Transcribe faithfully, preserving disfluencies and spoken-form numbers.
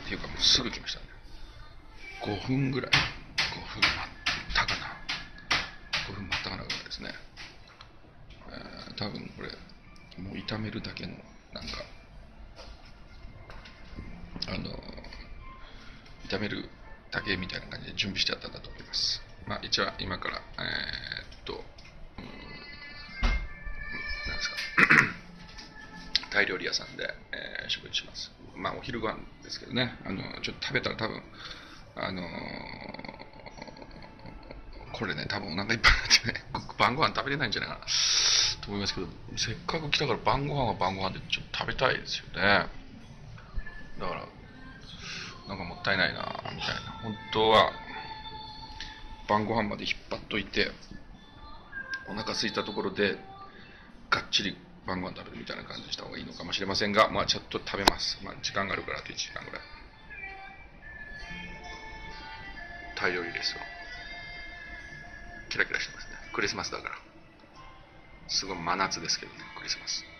っていうかもうすぐ来ましたね。ごふんぐらい、ごふん待ったかな、ごふん待ったかなぐらいですね。えー、多分これもう炒めるだけのなんかあの炒めるだけみたいな感じで準備してあったんだと思います。まあ一応今からえー、っと、うん、なんですかタイ料理屋さんで、えー、食事します。まあお昼ご飯ですけどね、あのちょっと食べたら多分あのー、これね多分お腹いっぱいになってね晩ご飯食べれないんじゃないかなと思いますけど、せっかく来たから晩ご飯は晩ご飯でちょっと食べたいですよね。だからなんかもったいないなみたいな。本当は晩ご飯まで引っ張っといてお腹空いたところでがっちり晩ご飯食べるみたいな感じにした方がいいのかもしれませんが、まあちょっと食べます。まあ時間があるからあといちじかんぐらい。タイ料理ですよ。キラキラしてますね。クリスマスだから。すごい真夏ですけどね、クリスマス。